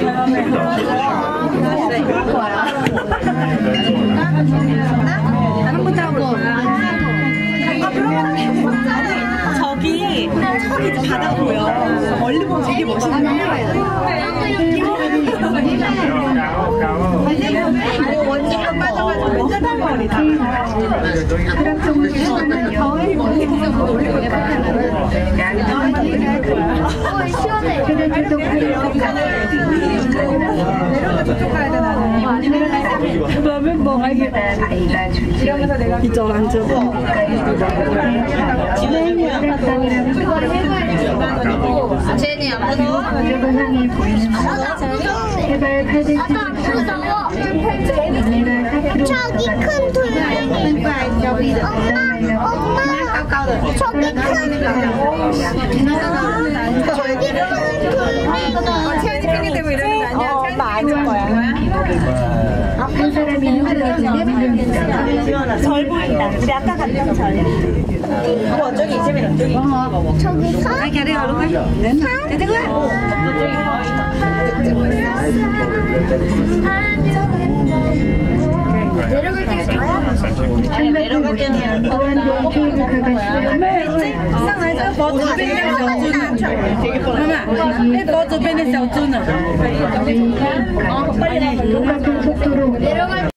저기 바다 보여. 멀리 보면 되게 멋있네. 원주가 빠져가지고 맨날 달머리다. 저쪽 가야 되나? 그러면 뭐 하겠다. 이러면서 내가 이쪽 앉아서 제니 앞으로 제발 8cm 저기 큰 돌멩이 엄마 저기 큰 돌멩이 채연이 핑계 대고 이러는 거 아니야? 엄마 아닐 거야. 아픈 사람이 절 보인다. 우리 아까 갔던 절. 저기 이재민 저기. 저기서 내려갈 때는 내려갈